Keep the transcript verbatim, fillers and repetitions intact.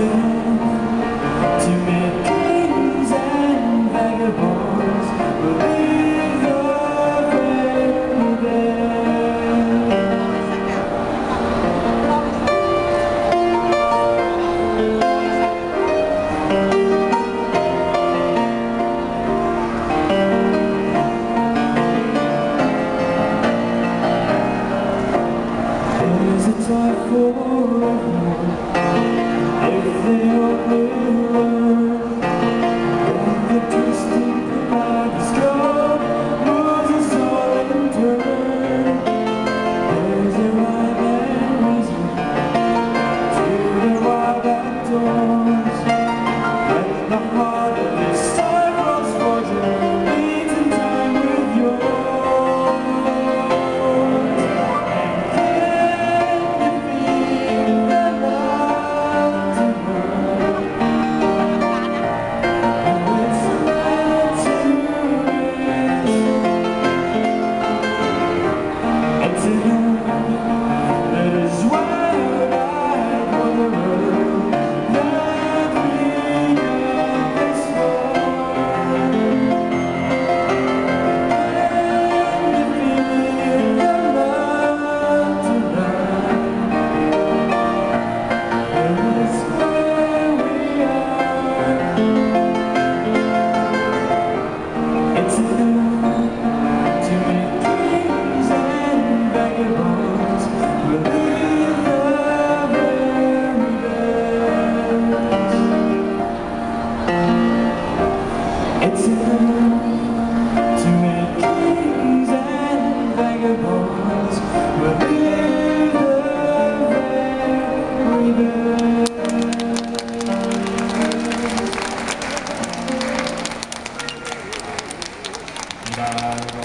enough to make kings and vagabonds believe the fairy tale. There's a time for everyone if they only learn. When the twisting kaleidoscope moves us all in turn, there's a rhyme and reason to the wild outdoors. Let the heart of this star-crossed fortune beat in time with yours. It's enough to make kings and vagabonds believe the very best.